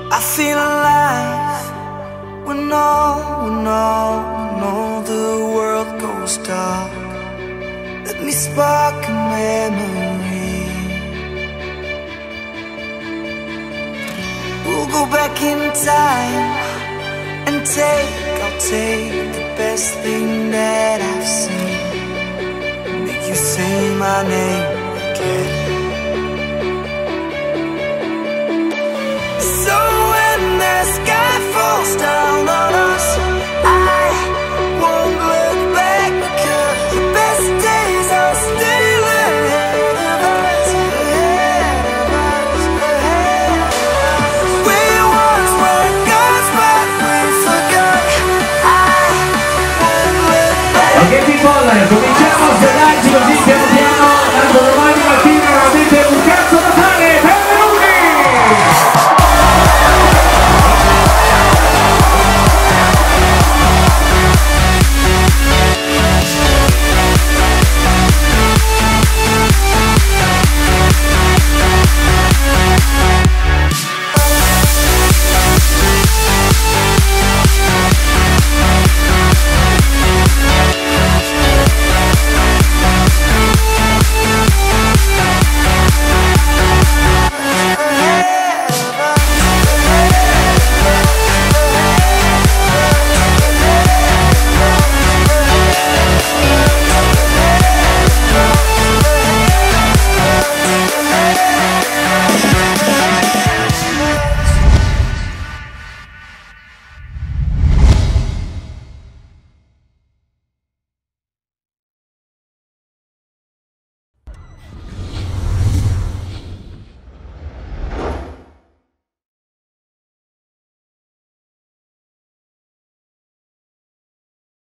I feel alive when all the world goes dark. Let me spark a memory. We'll go back in time and I'll take the best thing that I've seen, make you say my name again. So when the sky falls down on us, I won't look back, because the best days are still ahead of us, ahead of us, ahead of us. We once were gods, but we forgot. I won't look back. Ok people, cominciamo a